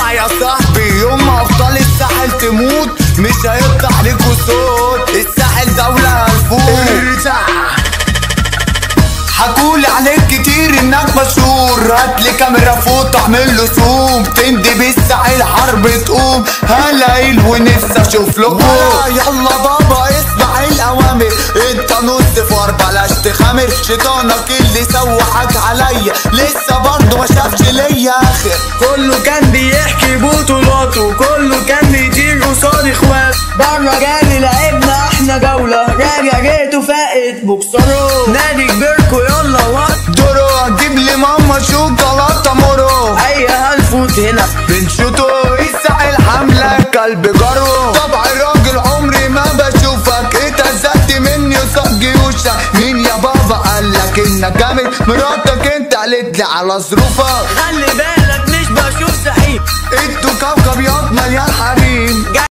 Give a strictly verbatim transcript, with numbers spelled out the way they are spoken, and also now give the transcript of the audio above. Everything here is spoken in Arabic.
اسمع يا صاحبي، يوم ما ابطال الساحل تموت مش هيفتح ليكوا صوت. الساحل دولة الفوت، حكولي عليك كتير انك مشهور، هاتلي كاميرا فوق اعمله زوم، تندي بالساحل حرب تقوم. هلاقيل ونفسي اشوف لكم. يلا بابا اسمع الاوامر، انت نص فار بلاش تخامر. شيطانك اللي سوحك عليا لسه برضه ما شافش ليا اخر. كله كان بيحكي بطولاته، كله كان بيطير قصاد اخواته. بره جالي لعبنا احنا جولة، راجع جيته فاقت بوكسره. نادي كبيركو يلا وقت دورو، هتجيب لي ماما شوكولاته مورو. ايوه هنفوت هنا بنشوتو الساحل حملة كلب جرو. طبع الراجل عمري ما بشوفك، اتهزقت مني وصاد جيوشك. مين يا بابا قالك انك جامد؟ مراتك انت قالت لي على ظروفك. خلي بالك مش بشوف زعيم، انتوا كوكب ياض مليان